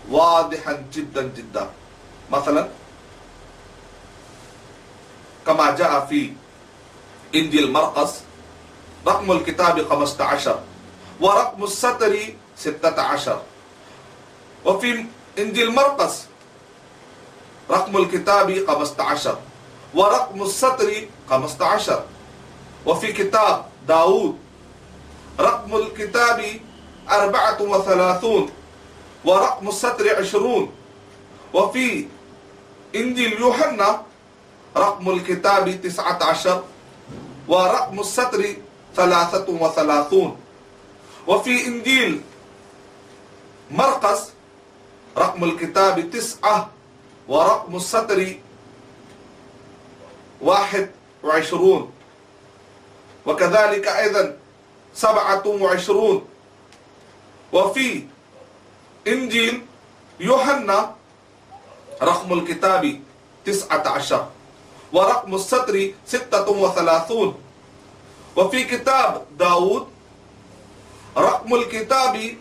واضحا جدا جدا. مثلا كما جاء في إنجيل مرقس رقم الكتاب 15 ورقم السطر 16. وفي إنجيل مرقس رقم الكتاب 15 ورقم السطر 15. وفي كتاب داود رقم الكتاب 34 ورقم السطر 20. وفي إنجيل يوحنا رقم الكتاب 19 ورقم السطر 33. وفي إنجيل مرقس رقم الكتاب 9 ورقم السطر 21. وكذلك أيضا 27. وفي إنجيل يوحنا رقم الكتاب 19 ورقم السطر 36. وفي كتاب داود رقم الكتاب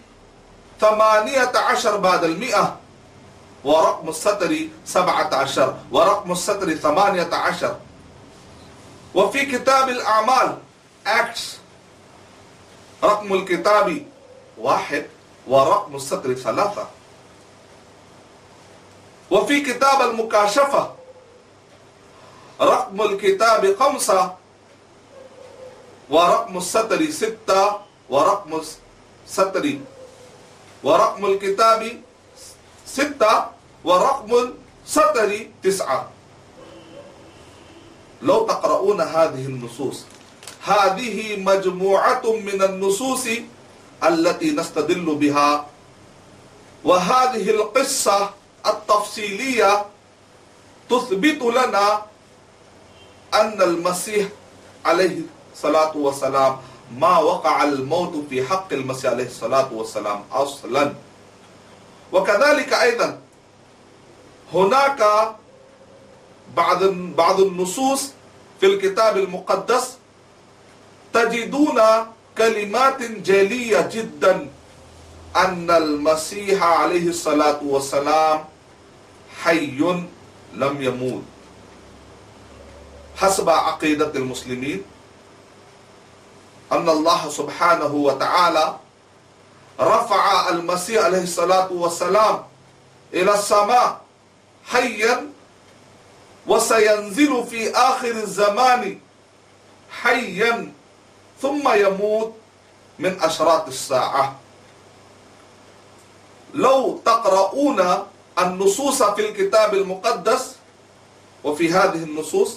18 بعد 100 ورقم السطر 17 ورقم السطر 18. وفي كتاب الأعمال أكس رقم الكتاب 1 ورقم السطر 3. وفي كتاب المكاشفة رقم الكتاب 5 ورقم السطر 6 ورقم السطر ورقم الكتاب 6 ورقم السطر 9. لو تقرؤون هذه النصوص، هذه مجموعة من النصوص التي نستدل بها، وهذه القصة التفصيلية تثبت لنا أن المسيح عليه الصلاة والسلام ما وقع الموت في حق المسيح عليه الصلاة والسلام أصلا. وكذلك أيضا هناك بعض النصوص في الكتاب المقدس تجدون كلمات جلية جدا أن المسيح عليه الصلاة والسلام حي لم يموت. حسب عقيدة المسلمين أن الله سبحانه وتعالى رفع المسيح عليه الصلاة والسلام إلى السماء حيا، وسينزل في آخر الزمان حيا ثم يموت من أشراط الساعة. لو تقرؤون النصوص في الكتاب المقدس، وفي هذه النصوص،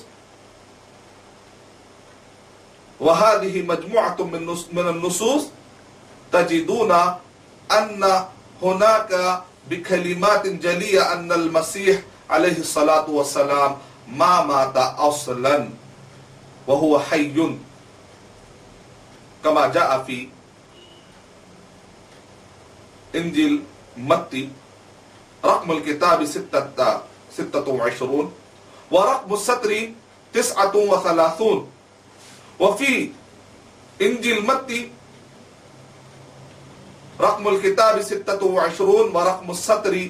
وهذه مجموعة من النصوص، تجدون أن هناك بكلمات جلية أن المسيح عليه الصلاة والسلام ما مات أصلا وهو حي، كما جاء في إنجيل متى رقم الكتاب 26 ورقم السطر 39. وفي إنجيل متى رقم الكتاب 26 ورقم السطر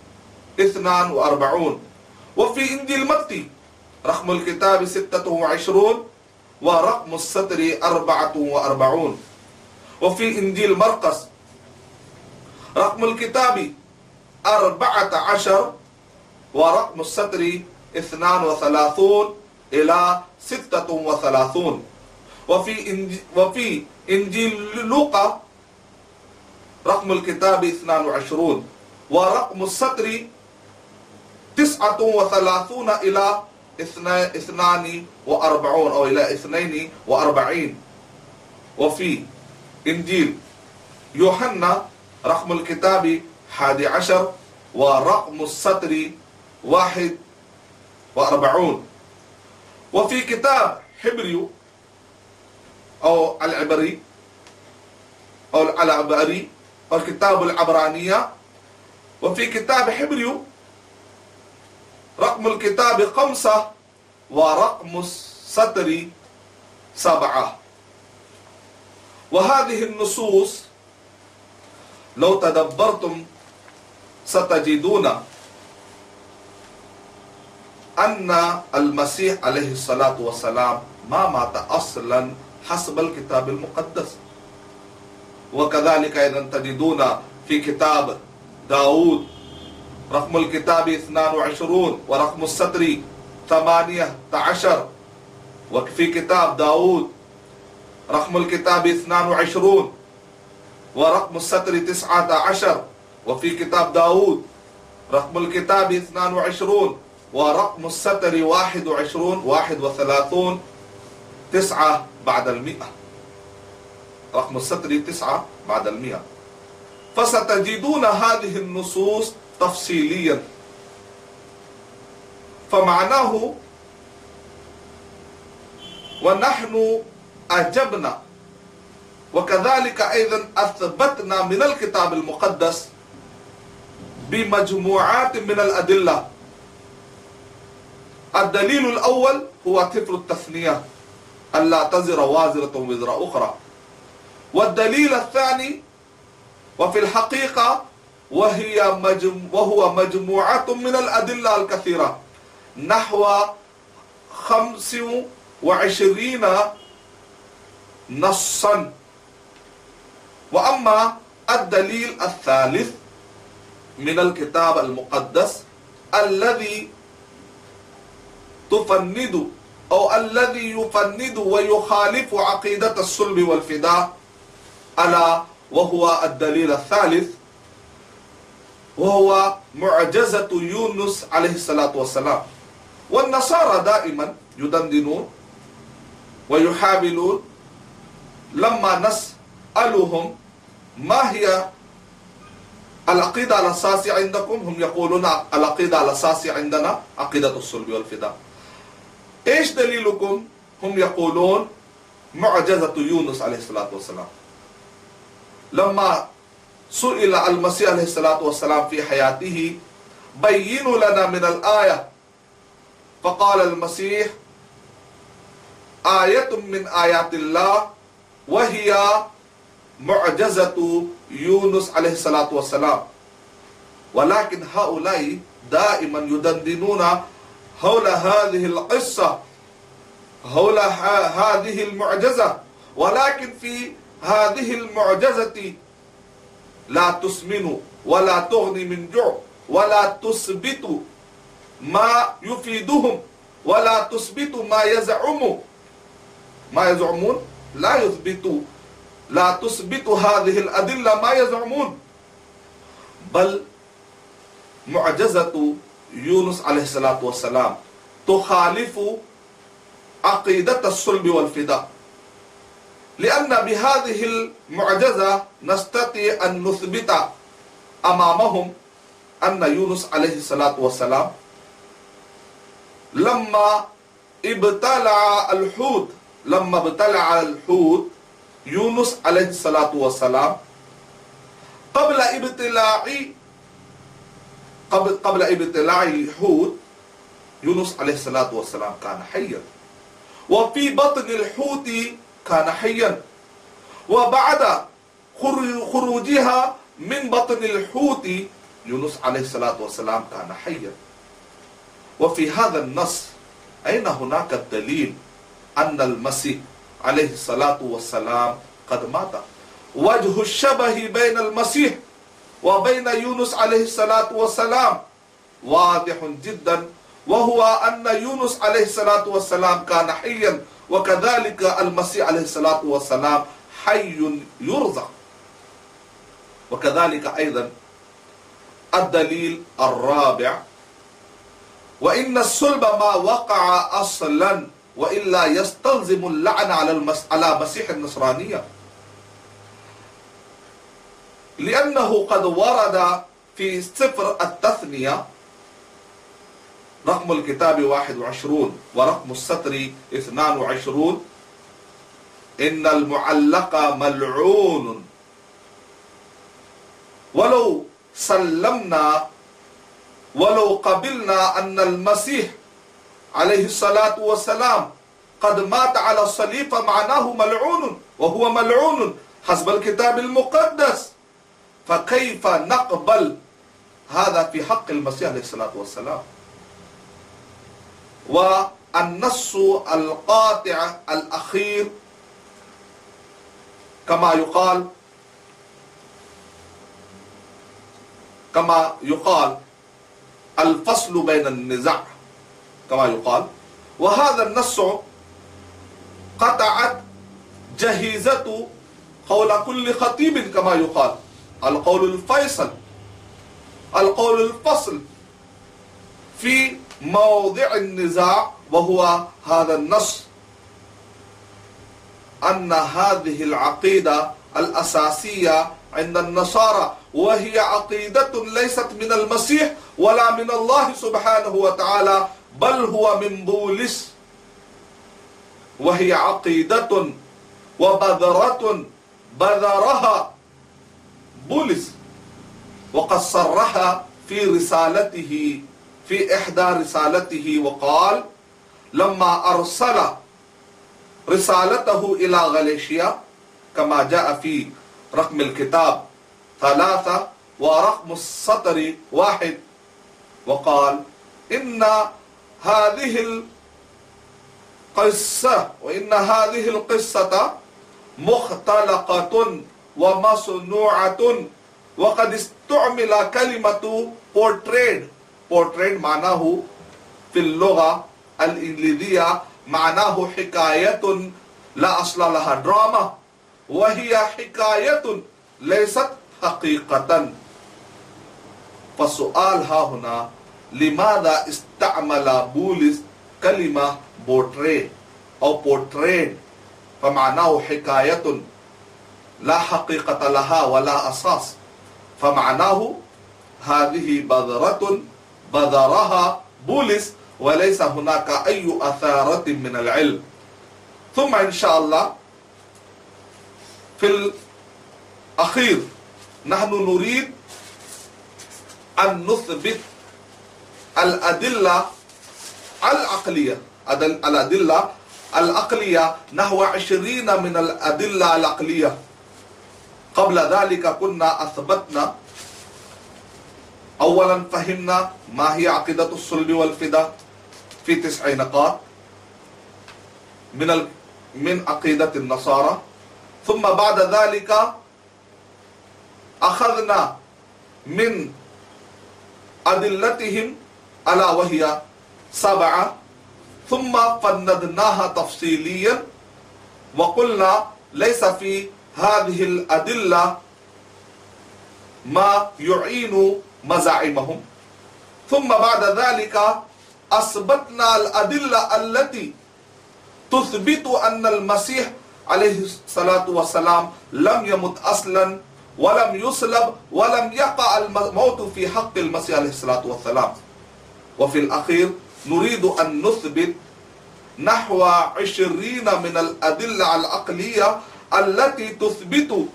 42. وفي إنجيل متى رقم الكتاب 26 ورقم السطر 44. وفي إنجيل مرقس رقم الكتاب 14 ورقم السطر 32 إلى 36. وفي إنجيل لوقا رقم الكتاب 22 ورقم السطر 39 إلى 42 أو إلى 42. وفي إنجيل يوحنا رقم الكتاب 11 ورقم السطر 41. وفي كتاب حبري أو العبري أو الكتاب العبرانية، وفي كتاب حبري رقم الكتاب 5 ورقم السطر 7. وهذه النصوص لو تدبرتم ستجدون أن المسيح عليه الصلاة والسلام ما مات أصلا حسب الكتاب المقدس. وكذلك أيضا تجدون في كتاب داود رقم الكتاب 22 ورقم السطر 18. وفي كتاب داود رقم الكتاب 22 ورقم السطر 19. وفي كتاب داود رقم الكتاب 22 ورقم السطر 31 9 بعد 100. رقم السطر 9 بعد 100. فستجدون هذه النصوص تفصيليا. فمعناه ونحن أجبنا وكذلك أيضا أثبتنا من الكتاب المقدس بمجموعات من الأدلة. الدليل الأول هو سفر التثنية ألا تزر وازرة وزر أخرى. والدليل الثاني وفي الحقيقة وهو مجموعة من الأدلة الكثيرة نحو 25 نصا. وأما الدليل الثالث من الكتاب المقدس الذي تفند أو الذي يفند ويخالف عقيدة الصلب والفداء، ألا وهو الدليل الثالث وهو معجزة يونس عليه الصلاة والسلام. والنصارى دائما يدندنون ويحاولون لما نسألهم ما هي العقيدة الأساسية عندكم، هم يقولون العقيدة الأساسية عندنا عقيدة الصلب والفداء. إيش دليلكم؟ هم يقولون معجزة يونس عليه الصلاة والسلام. لما سئل المسيح عليه الصلاة والسلام في حياته بينوا لنا من الآية، فقال المسيح آية من آيات الله وهي معجزة يونس عليه الصلاة والسلام. ولكن هؤلاء دائما يدندنون حول هذه القصة، حول هذه المعجزة، ولكن في هذه المعجزة لا تسمن ولا تغني من جوع ولا تثبت ما يفيدهم ولا تثبت ما يزعمون لا تثبت هذه الأدلة ما يزعمون، بل معجزة يونس عليه الصلاة والسلام تخالف عقيدة الصلب والفداء. لأن بهذه المعجزة نستطيع أن نثبت أمامهم أن يونس عليه الصلاة والسلام لما ابتلع الحوت يونس عليه الصلاة والسلام قبل ابتلاع الحوت يونس عليه الصلاة والسلام كان حيا، وفي بطن الحوت كان حيا، وبعد خروجها من بطن الحوت يونس عليه الصلاة والسلام كان حيا. وفي هذا النص أين هناك الدليل أن المسيح عليه الصلاة والسلام قد مات؟ وجه الشبه بين المسيح وبين يونس عليه الصلاة والسلام واضح جدا، وهو أن يونس عليه الصلاة والسلام كان حيا، وكذلك المسيح عليه الصلاة والسلام حي يرزق. وكذلك أيضا الدليل الرابع وإن الصلب ما وقع أصلا وإلا يستلزم اللعن على مسيح النصرانية، لأنه قد ورد في سفر التثنية رقم الكتاب 21 ورقم السطر 22 إن المعلق ملعون. ولو سلمنا ولو قبلنا أن المسيح عليه الصلاة والسلام قد مات على الصليب فمعناه ملعون، وهو ملعون حسب الكتاب المقدس، فكيف نقبل هذا في حق المسيح عليه الصلاة والسلام. والنص القاطع الأخير كما يقال الفصل بين النزاع كما يقال، وهذا النص قطعت جهيزة قول كل خطيب كما يقال، القول الفيصل، القول الفصل في موضع النزاع، وهو هذا النص أن هذه العقيدة الأساسية عند النصارى، وهي عقيدة ليست من المسيح ولا من الله سبحانه وتعالى، بل هو من بولس، وهي عقيدة وبذرة بذرها بولس، وقد صرح في رسالته في إحدى رسالته وقال لما أرسل رسالته إلى غاليشيا كما جاء في رقم الكتاب 3 ورقم السطر 1، وقال إن هذه القصة مختلقة ومصنوعة، وقد استعمل كلمة portrayed معناه في اللغة الإنجليزية معناه حكاية لا أصل لها، دراما، وهي حكاية ليست حقيقة. فالسؤال ها هنا، لماذا استعمل بولس كلمة portray أو portrayed، فمعناه حكاية لا حقيقة لها ولا أساس، فمعناه هذه بذرة بذرها بولس، وليس هناك أي أثارة من العلم. ثم إن شاء الله في الأخير نحن نريد أن نثبت الأدلة العقلية، الأدلة العقلية نحو 20 من الأدلة العقلية. قبل ذلك كنا أثبتنا، أولا فهمنا ما هي عقيدة الصلب والفداء في 9 نقاط من عقيدة النصارى، ثم بعد ذلك أخذنا من أدلتهم ألا وهي 7، ثم فندناها تفصيليا وقلنا ليس في هذه الأدلة ما يعين مزاعمهم، ثم بعد ذلك أثبتنا الأدلة التي تثبت أن المسيح عليه الصلاة والسلام لم يمت أصلا ولم يصلب ولم يقع الموت في حق المسيح عليه الصلاة والسلام. وفي الأخير نريد أن نثبت نحو 20 من الأدلة العقلية التي تثبت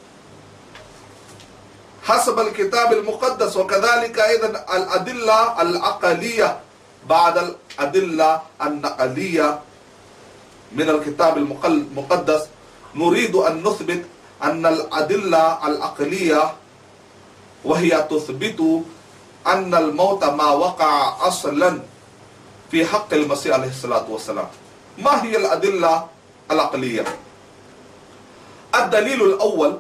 حسب الكتاب المقدس، وكذلك أيضا الأدلة العقلية بعد الأدلة النقلية من الكتاب المقدس. نريد أن نثبت أن الأدلة العقلية وهي تثبت أن الموت ما وقع أصلا في حق المسيح عليه الصلاة والسلام. ما هي الأدلة العقلية؟ الدليل الأول،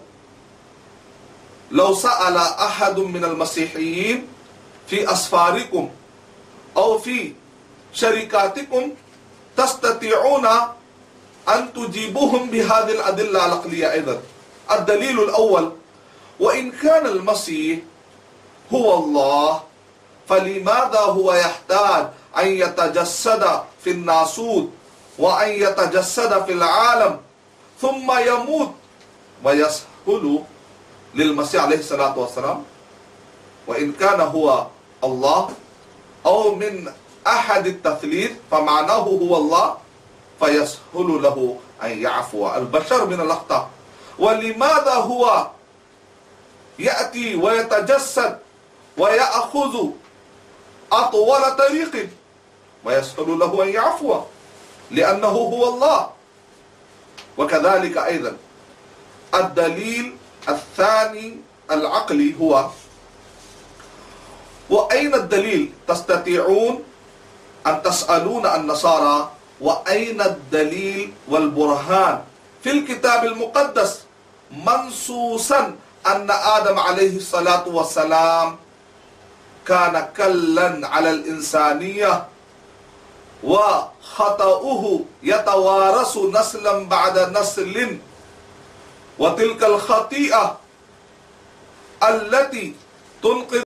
لو سأل أحد من المسيحيين في أسفاركم أو في شركاتكم تستطيعون أن تجيبوهم بهذه الأدلة العقلية أيضا. الدليل الأول، وإن كان المسيح هو الله فلماذا هو يحتاج أن يتجسد في الناسوت وأن يتجسد في العالم ثم يموت ويسهل للمسيح عليه الصلاة والسلام؟ وإن كان هو الله أو من أحد التثليث فمعناه هو الله، فيسهل له أن يعفو البشر من الأخطاء. ولماذا هو يأتي ويتجسد ويأخذ أطول طريق ويسهل له أن يعفو؟ لأنه هو الله. وكذلك أيضا الدليل الثاني العقلي هو وأين الدليل؟ تستطيعون أن تسألون النصارى وأين الدليل والبرهان في الكتاب المقدس منصوصا أن آدم عليه الصلاة والسلام كان كلا على الإنسانية وخطأه يتوارث نسلا بعد نسل، وتلك الخطيئة التي تنقذ